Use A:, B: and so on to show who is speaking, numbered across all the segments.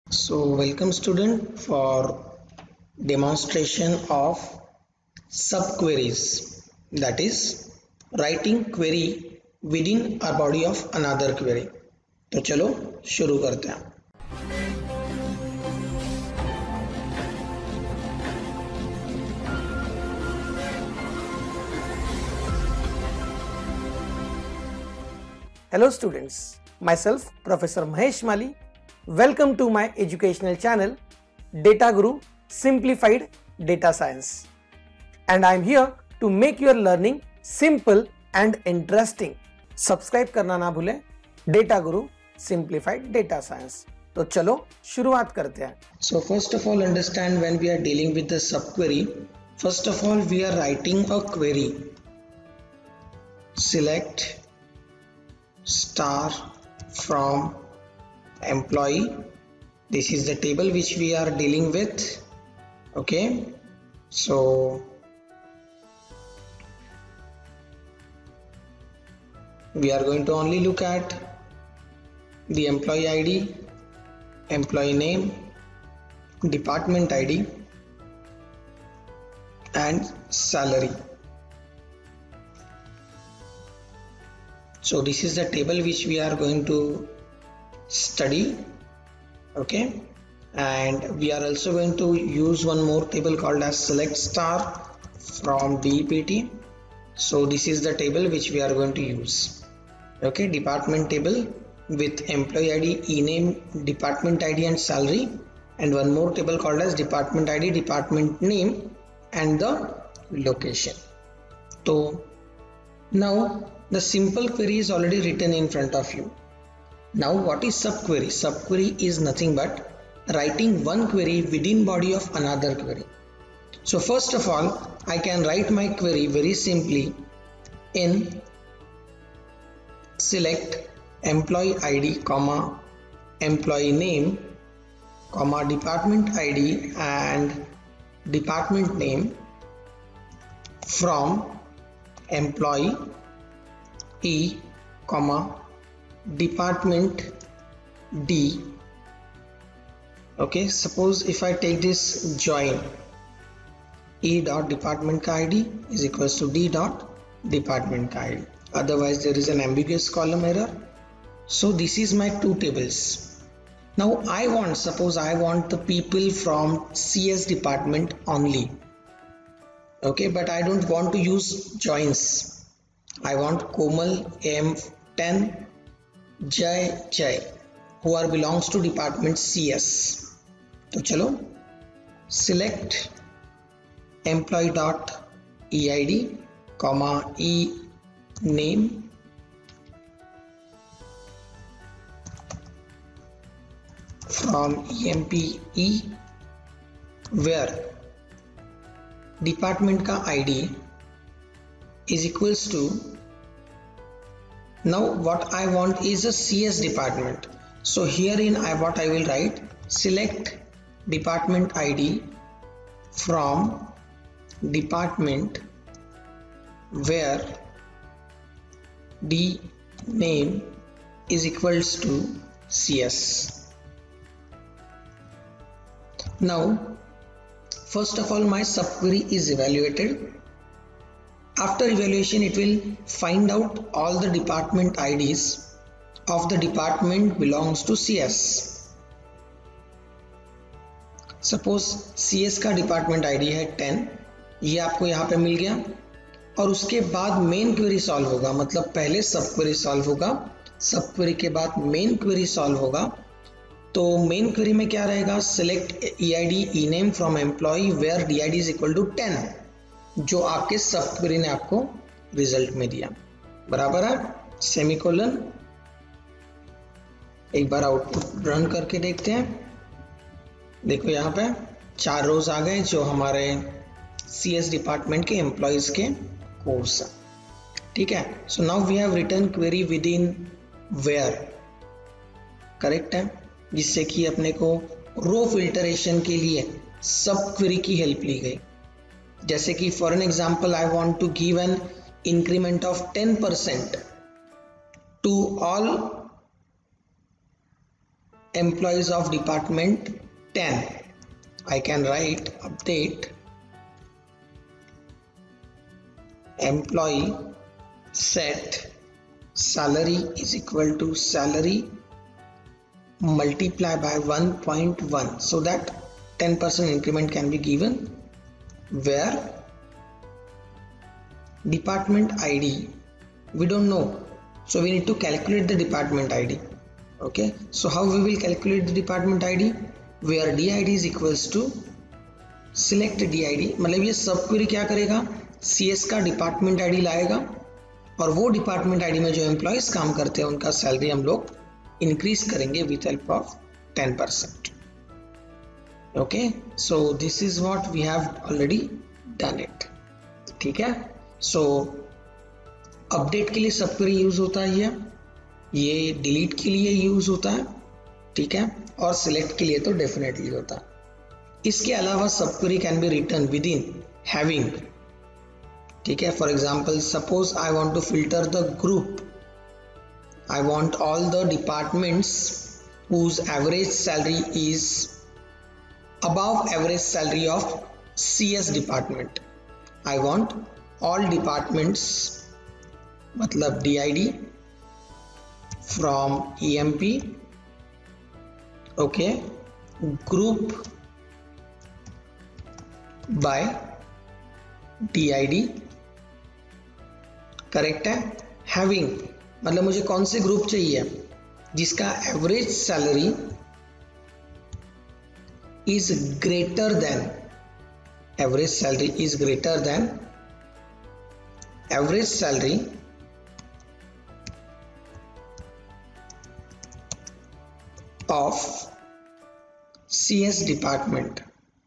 A: So welcome student for demonstration of subqueries, that is writing query within a body of another query. तो चलो शुरू करते हैं.
B: Hello students, myself Professor Mahesh Mali. Welcome to my educational channel Data Guru Simplified Data Science, and I am here to make your learning simple and interesting. Subscribe करना ना भूलें Data Guru Simplified Data Science. तो चलो शुरुआत करते हैं.
A: So first of all, understand when we are dealing with the subquery. First of all, we are writing a query. Select star from employee. This is the table which we are dealing with. Okay, so we are going to only look at the employee ID, employee name, department ID and salary. So this is the table which we are going to study. Okay, and we are also going to use one more table called as select star from DPT. So this is the table which we are going to use. Okay, department table with employee ID, e-name, department ID and salary, and one more table called as department ID, department name and the location. So now the simple query is already written in front of you. Now what is subquery? Subquery is nothing but writing one query within body of another query. So first of all, I can write my query very simply in select employee ID, comma, employee name, comma, department ID and department name from employee E, comma, department D. Okay, suppose if I take this join E dot department ka ID is equals to D dot department ka ID. Otherwise there is an ambiguous column error. So this is my two tables. Now suppose I want the people from CS department only. Okay, but I don't want to use joins. I want Komal, M10, Jai who are belongs to department CS. तो चलो select employee dot EID, comma, E name from EMPE where department का ID is equals to, now what I want is a CS department. So herein what I will write, select department ID from department where D name is equals to CS. Now first of all my subquery is evaluated. After evaluation it will find out all the department IDs of the department belongs to CS. Suppose CS का department ID है 10, ये आपको यहाँ पे मिल गया और उसके बाद मेन क्वेरी सॉल्व होगा. मतलब पहले सब क्वेरी सॉल्व होगा, सब क्वेरी के बाद मेन क्वेरी सॉल्व होगा. तो मेन क्वेरी में क्या रहेगा, select EID e name from employee where DID is equal to 10, जो आपके सब क्वेरी ने आपको रिजल्ट में दिया. बराबर है, सेमीकोलन. एक बार आउटपुट रन करके देखते हैं. देखो यहाँ पे 4 रोज आ गए जो हमारे CS डिपार्टमेंट के एम्प्लॉयज के कोर्स है. ठीक है. So now we have written query with in where. Correct है, जिससे कि अपने को रो फिल्टरेशन के लिए सब क्वेरी की हेल्प ली गई. जैसे कि for an example I want to give an increment of 10% to all employees of department 10. I can write update employee set salary is equal to salary multiply by 1.1 so that 10% increment can be given, where department ID we don't know, so we need to calculate the department ID. Okay, so how we will calculate the department ID, where DID is equals to select DID. मतलब ये सब query क्या करेगा, CS का department ID लाएगा और वो department ID में जो एम्प्लॉयज काम करते हैं उनका सैलरी हम लोग इंक्रीज करेंगे with help of 10%. Okay, so this is what we have already done it. ठीक है, सो अपडेट के लिए सब क्वेरी यूज होता है, ये डिलीट के लिए यूज होता है. ठीक है, और सिलेक्ट के लिए तो डेफिनेटली होता है. इसके अलावा sub query can be return with in having. ठीक है, for example suppose I want to filter the group, I want all the departments whose average salary is above average salary of CS department. I want all departments मतलब DID from EMP. Okay, group by DID. Correct है. Having मतलब मुझे कौन से group चाहिए जिसका average salary is greater than average salary is greater than average salary of CS department.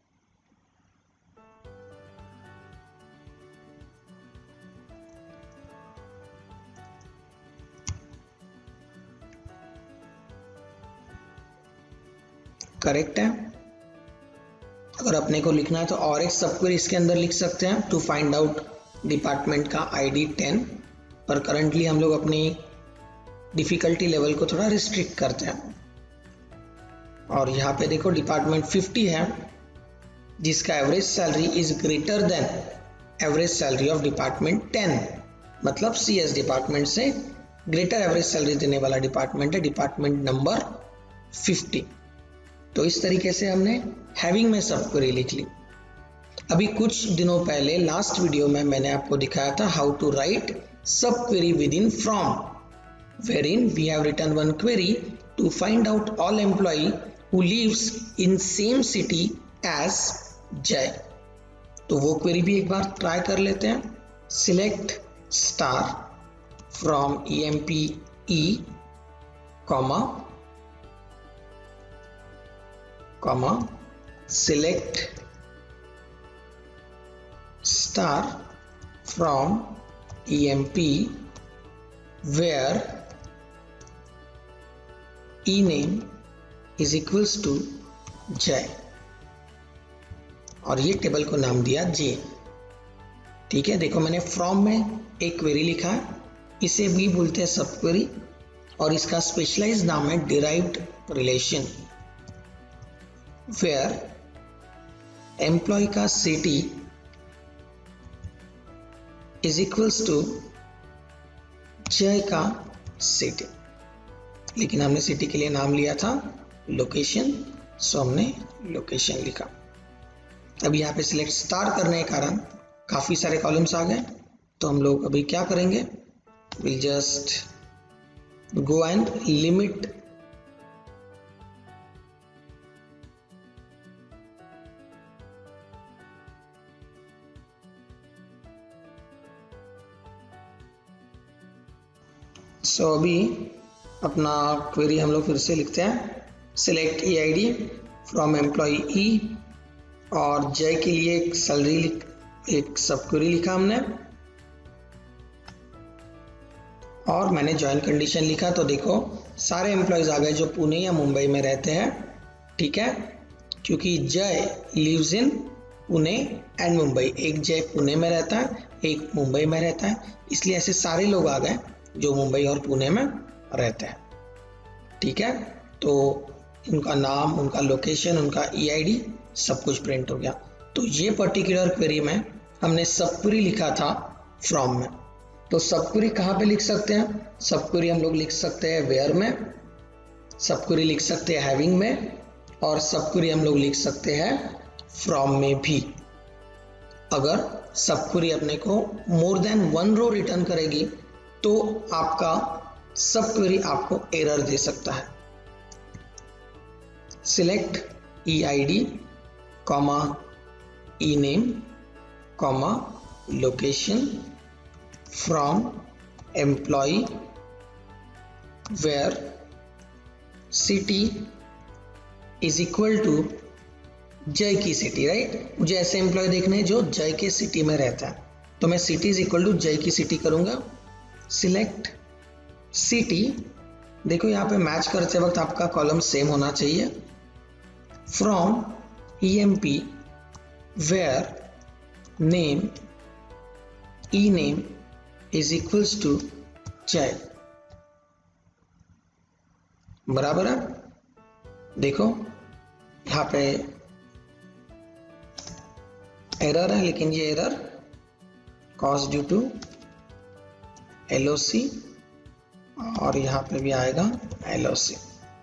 A: Correct है. अगर अपने को लिखना है तो और एक सब क्वेरी इसके अंदर लिख सकते हैं टू फाइंड आउट डिपार्टमेंट का ID 10, पर करंटली हम लोग अपनी डिफिकल्टी लेवल को थोड़ा रिस्ट्रिक्ट करते हैं. और यहाँ पे देखो डिपार्टमेंट 50 है जिसका average salary is greater than average salary of department 10, मतलब CS डिपार्टमेंट से ग्रेटर एवरेज सैलरी देने वाला डिपार्टमेंट है डिपार्टमेंट नंबर 50. तो इस तरीके से हमने हैविंग में सब क्वेरी लिख ली. अभी कुछ दिनों पहले लास्ट वीडियो में मैंने आपको दिखाया था how to write sub query with in from, where in we have written one query to find out all employee who lives in same city as Jay. तो वो क्वेरी भी एक बार ट्राई कर लेते हैं. Select star from EMPE comma select star from EMP where ename is equals to J, और ये टेबल को नाम दिया J. ठीक है, देखो मैंने फ्रॉम में एक क्वेरी लिखा है, इसे भी बोलते हैं सब क्वेरी, और इसका स्पेशलाइज्ड नाम है डिराइव्ड रिलेशन, वेयर एम्प्लॉय का city is equals to Jay का सिटी. लेकिन हमने सिटी के लिए नाम लिया था लोकेशन, सो हमने लोकेशन लिखा. अब यहाँ पे सिलेक्ट स्टार करने के कारण काफी सारे कॉलम्स आ गए, तो हम लोग अभी क्या करेंगे, will just go and limit so अभी अपना क्वेरी हम लोग फिर से लिखते हैं. Select EID from employee E, और जय के लिए एक सैलरी एक सब क्वेरी लिखा हमने, और मैंने ज्वाइन कंडीशन लिखा. तो देखो सारे एम्प्लॉयज आ गए जो पुणे या मुंबई में रहते हैं. ठीक है, क्योंकि Jay lives in Pune and Mumbai, एक जय पुणे में रहता है एक मुंबई में रहता है, इसलिए ऐसे सारे लोग आ गए जो मुंबई और पुणे में रहते हैं. ठीक है, तो उनका नाम, उनका लोकेशन, उनका EID सब कुछ प्रिंट हो गया। तो ये पर्टिकुलर क्वेरी में हमने सब क्वेरी लिखा था फ्रॉम में। तो सब क्वेरी कहाँ पे लिख सकते हैं? सब क्वेरी हम लोग लिख सकते हैं वेयर में, सब क्वेरी लिख सकते हैं हैविंग में, और सब क्वेरी हम लोग लिख सकते हैं फ्रॉम में भी। अगर सब क्वेरी अपने को मोर देन 1 रो रिटर्न करेगी तो आपका सब क्वेरी आपको एरर दे सकता है। Select EID, ENAME, location from employee where city is equal to जय की सिटी, राइट। मुझे ऐसे एम्प्लॉय देखने हैं जो जय के सिटी में रहता है, तो मैं सिटी इज इक्वल टू जय की सिटी करूंगा। सिलेक्ट सिटी, देखो यहाँ पे मैच करते वक्त आपका कॉलम सेम होना चाहिए। From EMP where name ENAME is equals to जय, बराबर है। देखो यहाँ पे एरर है, लेकिन ये error cause due to LOC, और यहाँ पे भी आएगा LOC।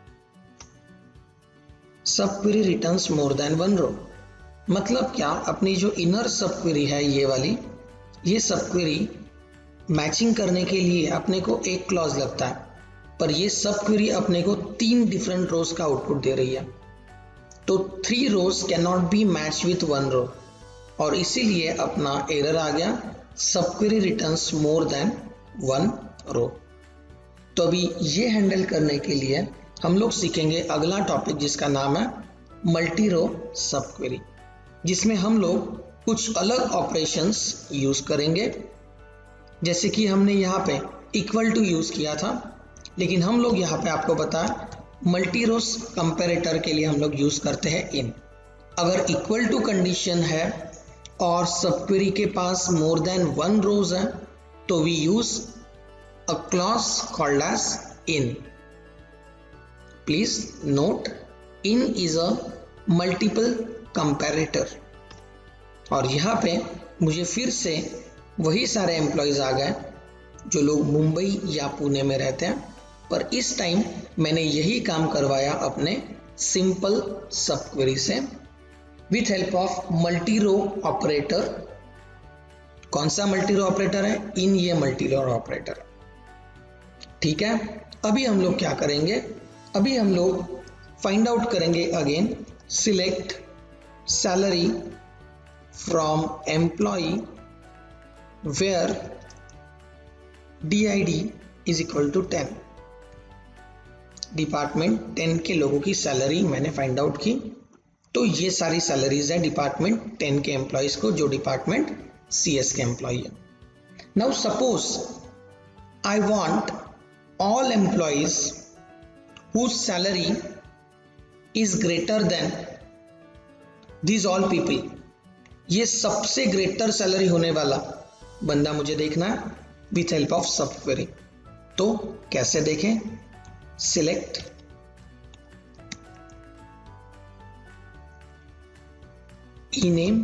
A: Sub query returns more than 1 row, मतलब क्या, अपनी जो इनर सब क्वेरी है ये वाली, ये सब क्वेरी मैचिंग करने के लिए अपने को एक क्लॉज लगता है, पर ये सब क्वेरी अपने को 3 डिफरेंट रोज का आउटपुट दे रही है। तो 3 rows can not be match with 1 row, और इसीलिए अपना एरर आ गया, sub query returns more than 1 row. तो अभी ये हैंडल करने के लिए हम लोग सीखेंगे अगला टॉपिक जिसका नाम है मल्टी रो सब क्वेरी, जिसमें हम लोग कुछ अलग ऑपरेशंस यूज करेंगे। जैसे कि हमने यहाँ पे इक्वल टू यूज किया था, लेकिन हम लोग यहाँ पे आपको बताया मल्टी रोज कंपैरेटर के लिए हम लोग यूज करते हैं इन। अगर इक्वल टू कंडीशन है और सब क्वेरी के पास मोर देन 1 रोज है तो we use a clause called as in. Please note, in is a multiple comparator. और यहाँ पे मुझे फिर से वही सारे एम्प्लॉयज आ गए जो लोग मुंबई या पुणे में रहते हैं, पर इस टाइम मैंने यही काम करवाया अपने सिंपल सब क्वेरी से with help of multi row operator. कौन सा मल्टी रो ऑपरेटर है? इन ये मल्टी रो ऑपरेटर, ठीक है। अभी हम लोग क्या करेंगे? अभी हम लोग फाइंड आउट करेंगे again select salary from employee where DID is equal to 10। Department 10 के लोगों की सैलरी मैंने फाइंड आउट की, तो ये सारी सैलरीज है डिपार्टमेंट 10 के एम्प्लॉयज को जो डिपार्टमेंट CS के एम्प्लॉय है। Now suppose I want all employees whose salary is greater than these all people। ये सबसे ग्रेटर सैलरी होने वाला बंदा मुझे देखना है with help of sub query. तो कैसे देखें? सिलेक्ट ENAME,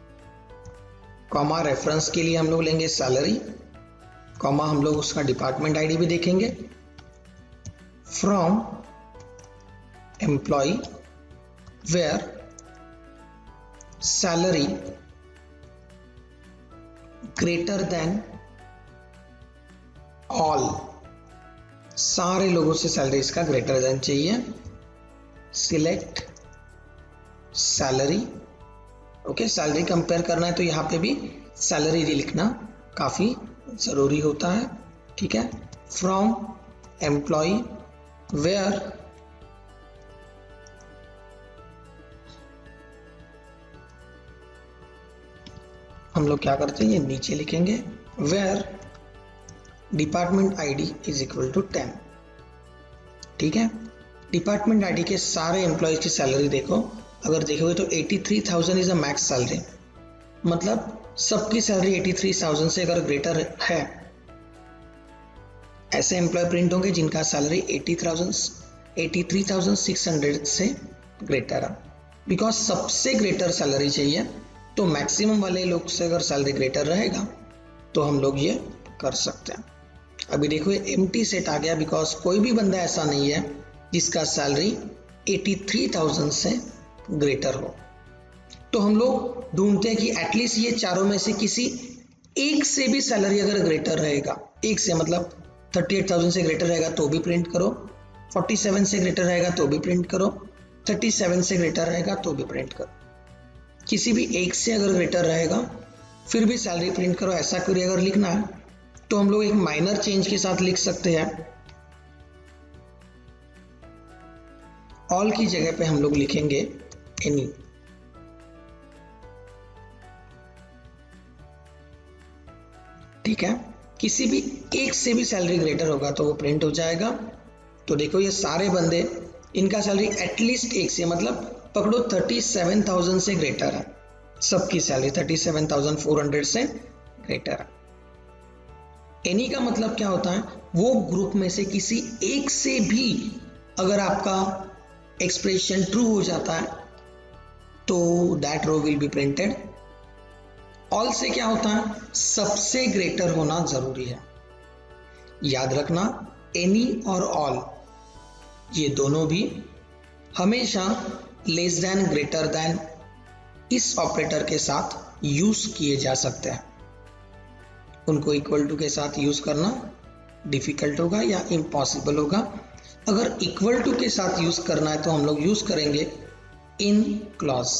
A: कॉमा रेफरेंस के लिए हम लोग लेंगे सैलरी, कॉमा हम लोग उसका डिपार्टमेंट ID भी देखेंगे, from employee where salary greater than all. सारे लोगों से सैलरी इसका ग्रेटर देन चाहिए। Select salary, okay, salary compare करना है तो यहाँ पे भी सैलरी लिखना काफी जरूरी होता है, ठीक है। फ्रॉम एम्प्लॉय वेयर हम लोग क्या करते हैं, ये नीचे लिखेंगे where department ID is equal to 10, ठीक है। डिपार्टमेंट ID के सारे एम्प्लॉयज की सैलरी देखो, अगर देखोगे तो 83,000 इज अ मैक्स सैलरी, मतलब सबकी सैलरी 83,000 से अगर ग्रेटर है, ऐसे एम्प्लॉय प्रिंट होंगे जिनका सैलरी 80,000 83,600 से ग्रेटर है, बिकॉज सबसे ग्रेटर सैलरी चाहिए, तो मैक्सिमम वाले लोग से अगर सैलरी ग्रेटर रहेगा तो हम लोग ये कर सकते हैं। अभी देखो ये एम्प्टी सेट आ गया, बिकॉज कोई भी बंदा ऐसा नहीं है जिसका सैलरी 83,000 से ग्रेटर हो। तो हम लोग ढूंढते हैं कि एटलीस्ट ये चारों में से किसी एक से भी सैलरी अगर ग्रेटर रहेगा, एक से मतलब 38,000 से ग्रेटर रहेगा तो भी प्रिंट करो, 47 से ग्रेटर रहेगा तो भी प्रिंट करो, 37 से ग्रेटर रहेगा तो भी प्रिंट करो। किसी भी एक से अगर ग्रेटर रहेगा फिर भी सैलरी प्रिंट करो। ऐसा क्वेरी अगर लिखना है तो हम लोग एक माइनर चेंज के साथ लिख सकते हैं। ऑल की जगह पे हम लोग लिखेंगे एनी। ठीक है, किसी भी एक से भी सैलरी ग्रेटर होगा तो वो प्रिंट हो जाएगा। तो देखो ये सारे बंदे, इनका सैलरी एटलीस्ट एक से मतलब पकड़ो 37,000 से ग्रेटर है, सबकी सैलरी 37,400 से ग्रेटर है। एनी का मतलब क्या होता है, वो ग्रुप में से किसी एक से भी अगर आपका एक्सप्रेशन ट्रू हो जाता है तो that row will be printed. All से क्या होता है, सबसे ग्रेटर होना जरूरी है। याद रखना एनी और ऑल ये दोनों भी हमेशा लेस देन ग्रेटर देन इस ऑपरेटर के साथ यूज किए जा सकते हैं। उनको इक्वल टू के साथ यूज करना डिफिकल्ट होगा या इम्पॉसिबल होगा। अगर इक्वल टू के साथ यूज करना है तो हम लोग यूज करेंगे इन क्लॉज।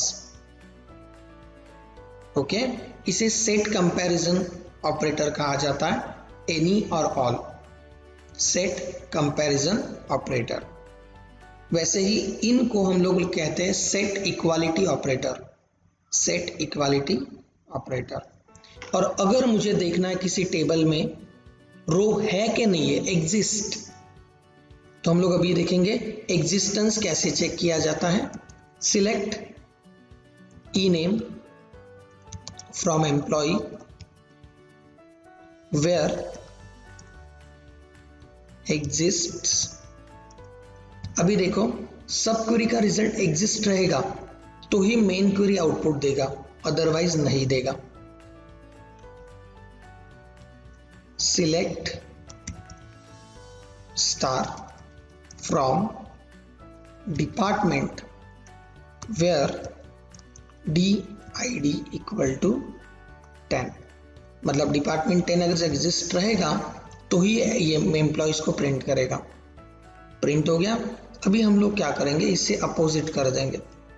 A: ओके, इसे सेट कंपैरिजन ऑपरेटर कहा जाता है, एनी और ऑल, सेट कंपैरिजन ऑपरेटर। वैसे ही इन को हम लोग कहते हैं set equality operator, set equality operator. और अगर मुझे देखना है किसी टेबल में रो है कि नहीं है, एग्जिस्ट, तो हम लोग अभी देखेंगे एग्जिस्टेंस कैसे चेक किया जाता है। Select E name from employee where exists. अभी देखो सब क्वेरी का रिजल्ट एग्जिस्ट रहेगा तो ही मेन क्वेरी आउटपुट देगा, अदरवाइज नहीं देगा। Select star from department where DID equal to 10, मतलब डिपार्टमेंट 10 अगर एग्जिस्ट रहेगा तो ही ये एम्प्लॉयज को प्रिंट करेगा। प्रिंट हो गया। अभी हम लोग क्या करेंगे, इससे अपोजिट कर देंगे।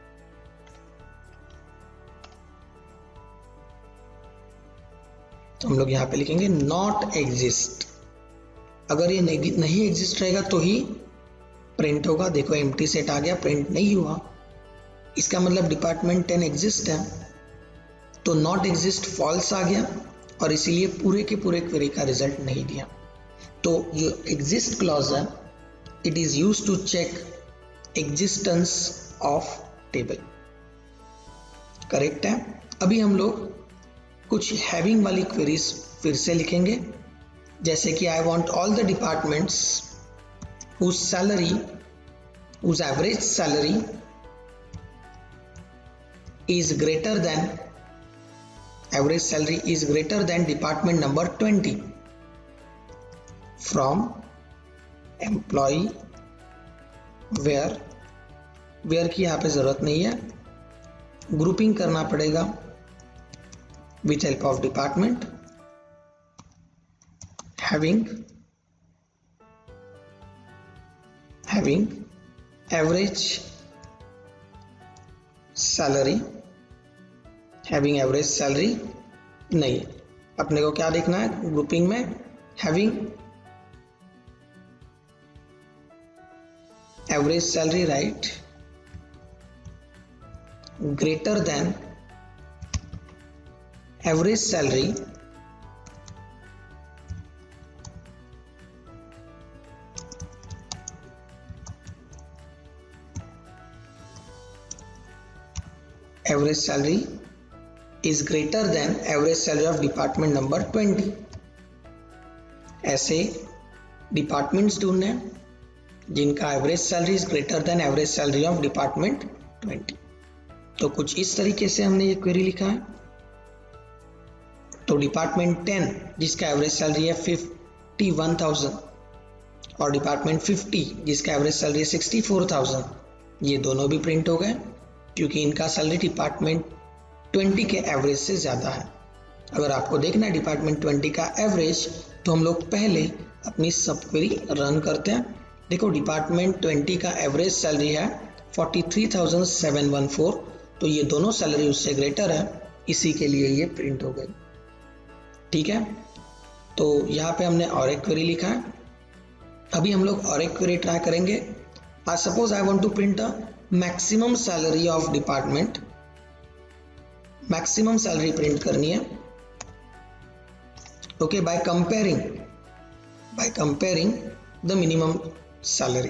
A: तो हम लोग यहां पे लिखेंगे नॉट एग्जिस्ट। अगर ये नहीं एग्जिस्ट रहेगा तो ही प्रिंट होगा। देखो एम्प्टी सेट आ गया, प्रिंट नहीं हुआ, इसका मतलब डिपार्टमेंट 10 एग्जिस्ट है, तो नॉट एग्जिस्ट फॉल्स आ गया और इसीलिए पूरे के पूरे क्वेरी का रिजल्ट नहीं दिया। तो ये एग्जिस्ट क्लॉज है, it is used to check existence of table. Correct है। अभी हम लोग कुछ हैविंग वाली क्वेरीज फिर से लिखेंगे, जैसे कि I want all the departments whose salary, whose average salary is greater than, average salary is greater than department number 20 from employee where की यहाँ पे जरूरत नहीं है, ग्रुपिंग करना पड़ेगा with help of department, having average salary, having average salary नहीं, अपने को क्या देखना है ग्रुपिंग में, having average salary right, greater than average salary average salary is greater than average salary of department number 20। ऐसे डिपार्टमेंट्स ढूंढने, जिनका average salary is greater than average salary of department 20। तो कुछ इस तरीके से हमने ये क्वेरी लिखा है। तो डिपार्टमेंट 10 जिसका एवरेज सैलरी है 51,000 और डिपार्टमेंट 50 जिसका एवरेज सैलरी है 64,000, ये दोनों भी प्रिंट हो गए क्योंकि इनका सैलरी डिपार्टमेंट 20 के एवरेज से ज़्यादा है। अगर आपको देखना है डिपार्टमेंट 20 का एवरेज, तो हम लोग पहले अपनी सब क्वेरी रन करते हैं। देखो डिपार्टमेंट 20 का एवरेज सैलरी है 43,714, तो ये दोनों सैलरी उससे ग्रेटर है, इसी के लिए ये प्रिंट हो गई। ठीक है, तो यहाँ पे हमने और एक क्वेरी लिखा है। अभी हम लोग और एक क्वेरी ट्राई करेंगे। Suppose I want to print a maximum salary of department, maximum salary print करनी है। Okay, by comparing the minimum salary,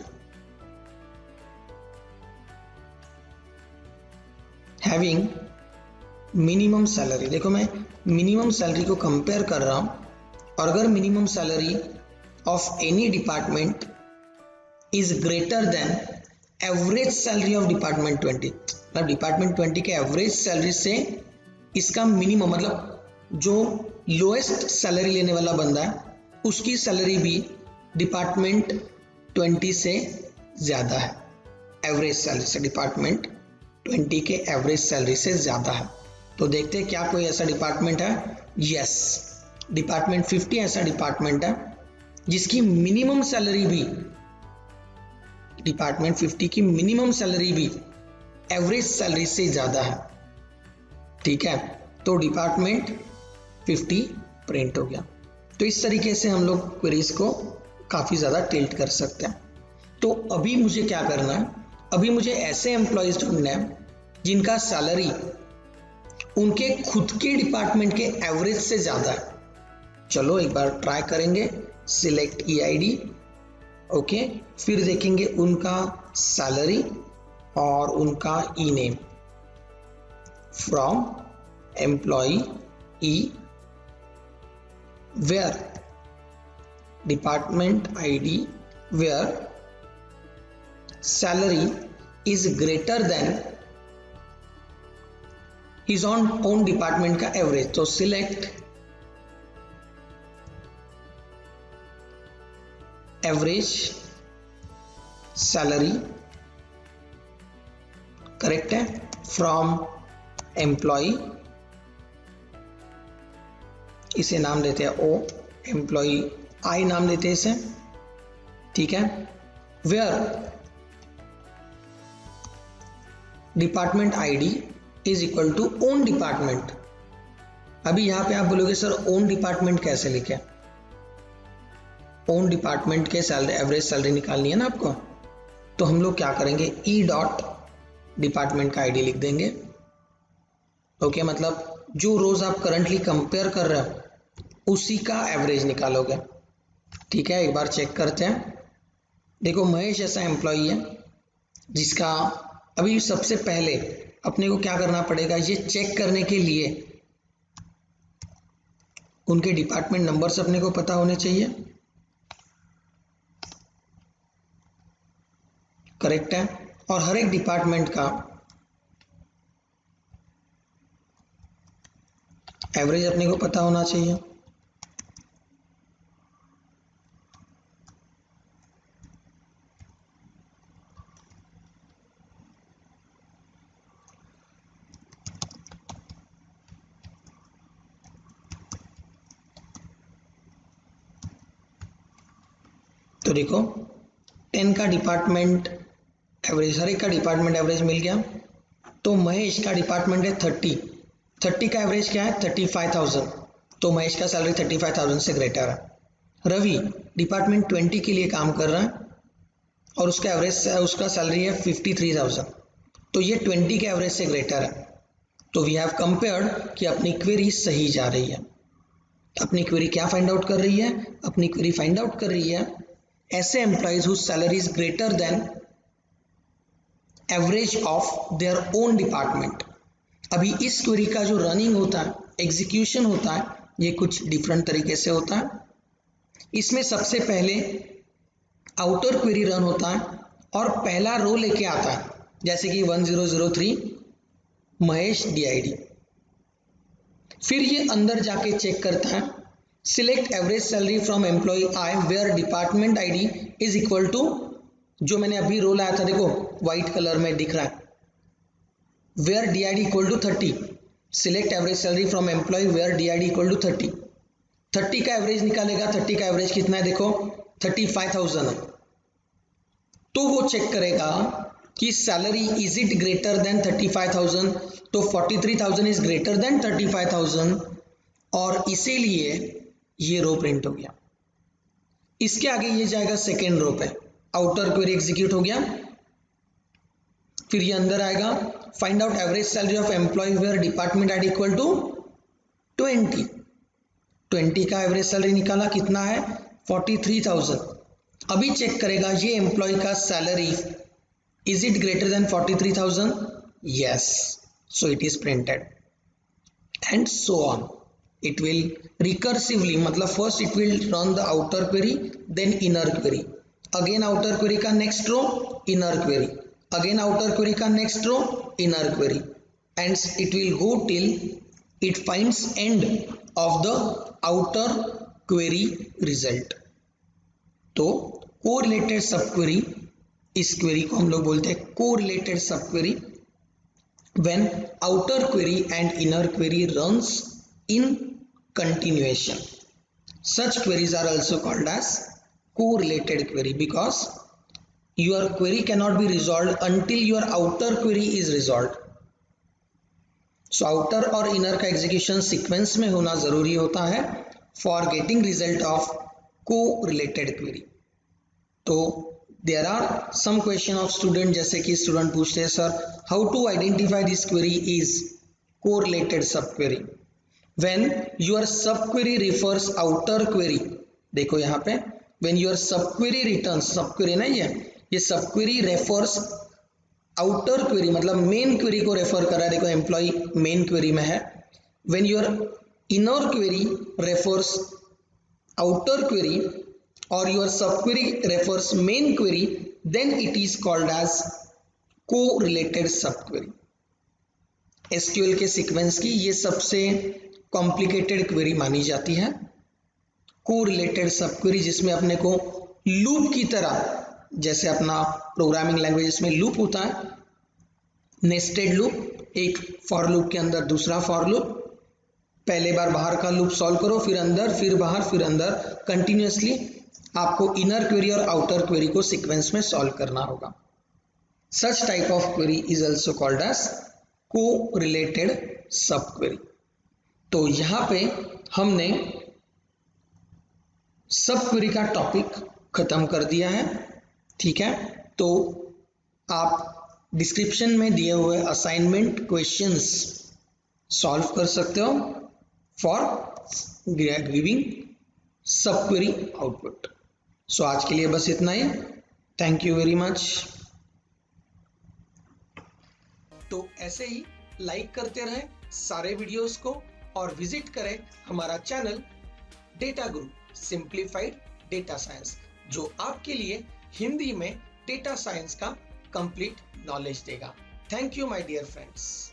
A: having minimum salary. देखो मैं मिनिमम सैलरी को कंपेयर कर रहा हूं, और अगर minimum salary of any department is greater than average salary of department 20, मतलब डिपार्टमेंट 20 के एवरेज सैलरी से इसका मिनिमम, मतलब जो लोएस्ट सैलरी लेने वाला बंदा है उसकी सैलरी भी डिपार्टमेंट 20 से ज्यादा है, एवरेज सैलरी से डिपार्टमेंट 20 के एवरेज सैलरी से ज्यादा है। तो देखते हैं क्या कोई ऐसा डिपार्टमेंट है। यस, डिपार्टमेंट 50 ऐसा डिपार्टमेंट है जिसकी मिनिमम सैलरी भी, डिपार्टमेंट 50 की मिनिमम सैलरी भी एवरेज सैलरी से ज्यादा है। ठीक है, तो डिपार्टमेंट 50 प्रिंट हो गया। तो इस तरीके से हम लोग क्वेरीज को काफी ज्यादा टिल्ट कर सकते हैं। तो अभी मुझे क्या करना है, अभी मुझे ऐसे एम्प्लॉयज ढूंढना है जिनका सैलरी उनके खुद के डिपार्टमेंट के एवरेज से ज्यादा है। चलो एक बार ट्राई करेंगे, सिलेक्ट EID, ओके, फिर देखेंगे उनका सैलरी और उनका E name from employee E, where department ID where salary is greater than his own department का एवरेज। तो सिलेक्ट एवरेज सैलरी, करेक्ट है, फ्रॉम एम्प्लॉई, इसे नाम देते हैं O, एम्प्लॉई I नाम देते हैं इसे। ठीक है, where department ID is equal to own department. अभी यहां पे आप बोलोगे सर ओन डिपार्टमेंट कैसे लिखे, ओन डिपार्टमेंट के सैलरी एवरेज सैलरी निकालनी है ना आपको, तो हम लोग क्या करेंगे, E डॉट डिपार्टमेंट का ID लिख देंगे। ओके, मतलब जो रोज आप करंटली कंपेयर कर रहे हो उसी का एवरेज निकालोगे। ठीक है, एक बार चेक करते हैं। देखो महेश ऐसा एम्प्लॉई है जिसका, अभी सबसे पहले अपने को क्या करना पड़ेगा, ये चेक करने के लिए उनके डिपार्टमेंट नंबर्स अपने को पता होने चाहिए। करेक्ट है, और हर एक डिपार्टमेंट का एवरेज अपने को पता होना चाहिए। तो देखो 10 का डिपार्टमेंट एवरेज, हर एक का डिपार्टमेंट एवरेज मिल गया। तो महेश का डिपार्टमेंट है 30 का एवरेज क्या है 35,000, तो महेश का सैलरी 35,000 से ग्रेटर है। रवि डिपार्टमेंट 20 के लिए काम कर रहा है और उसका एवरेज, उसका सैलरी है 53,000, तो ये 20 के एवरेज से ग्रेटर है। तो वी हैव कंपेयर्ड कि अपनी क्वेरी सही जा रही है। अपनी क्वेरी क्या फाइंड आउट कर रही है, अपनी क्वेरी फाइंड आउट कर रही है ऐसे employees whose salary is greater than average of their own department. अभी इस क्वेरी का जो रनिंग होता है, एग्जीक्यूशन होता है, ये कुछ डिफरेंट तरीके से होता है। इसमें सबसे पहले आउटर क्वेरी रन होता है और पहला रो लेके आता है, जैसे कि 1003 महेश DID। फिर ये अंदर जाके चेक करता है, select average salary from employee I where department ID is equal to, जो मैंने अभी रो लाया था, देखो व्हाइट कलर में दिख रहा है, where DID equal to 30। Select average salary from employee where DID equal to 30। 30 का एवरेज निकालेगा, 30 का एवरेज कितना है, देखो 35,000 है। तो वो चेक करेगा कि salary is it greater than 35,000, तो 43,000 इज ग्रेटर देन 35,000 और इसीलिए ये रो प्रिंट हो गया। इसके आगे ये जाएगा सेकेंड रो पे, आउटर क्वेरी एग्जीक्यूट हो गया। फिर ये अंदर आएगा, find out average salary of employee where department ID equal to 20। 20 का एवरेज सैलरी निकाला, कितना है 43,000। अभी चेक करेगा ये एम्प्लॉय का salary is it greater than 43,000, yes, so it is printed and so on. It will recursively, मतलब first it will run the outer query, then inner query, again outer query का next row inner query, again outer query का next row inner query, and it will go till it finds end of the outer query result. तो correlated sub query, इस query को हम लोग बोलते हैं correlated sub query, when outer query and inner query runs in continuation. Such queries are also called as correlated query because your query cannot be resolved until your outer query is resolved. So outer और inner का execution sequence में होना जरूरी होता है for getting result of correlated query. तो there are some question of student, जैसे कि student पूछते हैं sir how to identify this query is correlated subquery. When your subquery refers outer query, देखो यहाँ पे when your subquery returns, subquery नहीं है ये, subquery refers outer query, मतलब main query को refer कर रहा है, देखो employee main query में है। when your inner query refers outer query or your subquery refers main query, then it is called as correlated subquery. SQL के sequence की ये सबसे कॉम्प्लिकेटेड क्वेरी मानी जाती है कोरिलेटेड सब क्वेरी, जिसमें अपने को लूप की तरह, जैसे अपना प्रोग्रामिंग लैंग्वेज में लूप होता है, नेस्टेड लूप, एक फॉर लूप के अंदर दूसरा फॉर लूप, पहले बार बाहर का लूप सॉल्व करो, फिर अंदर, फिर बाहर, फिर अंदर, कंटिन्यूअसली आपको इनर क्वेरी और आउटर क्वेरी को सीक्वेंस में सॉल्व करना होगा। Such type of query is also called as correlated sub query. तो यहाँ पे हमने सब क्वेरी का टॉपिक खत्म कर दिया है, ठीक है। तो आप डिस्क्रिप्शन में दिए हुए असाइनमेंट क्वेश्चंस सॉल्व कर सकते हो for giving sub query output. So आज के लिए बस इतना ही, थैंक यू वेरी मच। तो ऐसे ही लाइक करते रहे सारे वीडियोस को और विजिट करें हमारा channel data Guru simplified data science, जो आपके लिए हिंदी में डेटा साइंस का कंप्लीट नॉलेज देगा। Thank you my dear friends.